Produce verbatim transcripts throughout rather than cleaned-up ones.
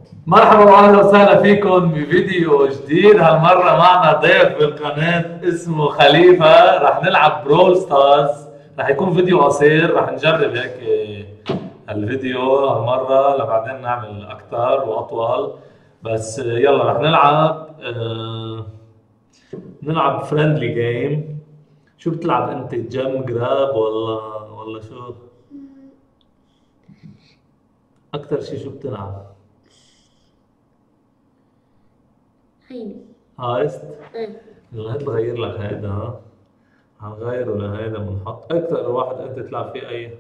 مرحبا واهلا وسهلا فيكم بفيديو جديد. هالمرة معنا ضيف بالقناة اسمه خليفة. رح نلعب برول ستارز، رح يكون فيديو قصير، رح نجرب هيك الفيديو هالمرة لبعدين نعمل أكتر وأطول. بس يلا رح نلعب آه نلعب فريندلي جيم. شو بتلعب أنت؟ جم جراب ولا ولا شو؟ أكتر شي شو بتلعب؟ هيني هايست؟ ايه يلا هات بغير لك هيدا. ها هنغيره لهيدا، بنحط أكتر واحد أنت تلعب فيه أي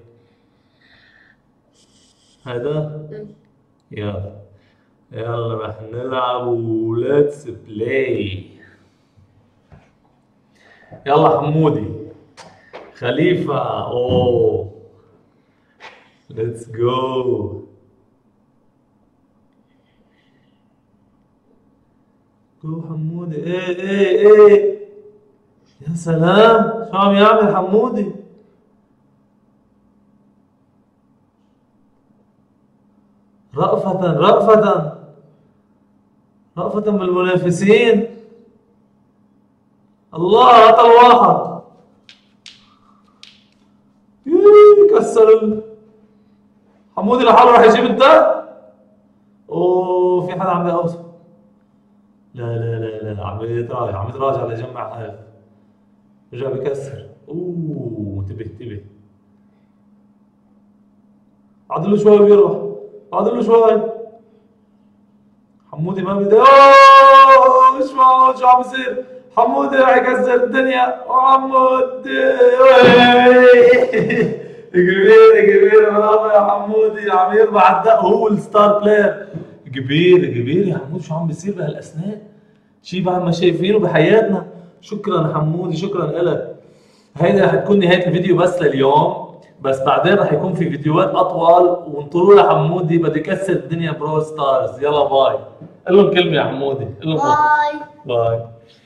هيدا؟ ايه يلا يلا رح نلعب وليتس بلاي. يلا حمودي خليفة. اوه ليتس جو جو حمودي. ايه ايه ايه يا سلام، شو عم يعمل حمودي؟ رأفة رأفة رأفة بالمنافسين. الله قتل واحد. ييه، كسر ال- حمودي لحاله راح يجيب الدم. اوه في حدا عم بيقوص. لا لا لا لا، عم يتراجع عم يتراجع ليجمع هاي. رجع بكسر. اوه انتبه انتبه. عدله شوي وبيروح. عدله شوي. حمودي ما بده. اوه مش معقول شو عم يصير. حمودي راح يكسر الدنيا. وحمودي كبير كبير، برافو يا حمودي، عم يربح الدق. هو الستار بلاير. كبير كبير يا حمودي، شو عم بيصير بهالاثناء؟ شي بعد ما شايفينه بحياتنا. شكرا حمودي، شكرا لك. هيدا رح تكون نهاية الفيديو بس لليوم، بس بعدين رح يكون في فيديوهات أطول. وانطروا لحمودي بدي كسر الدنيا برو ستارز. يلا باي. قل لهم كلمة يا حمودي، قل لهم باي. باي.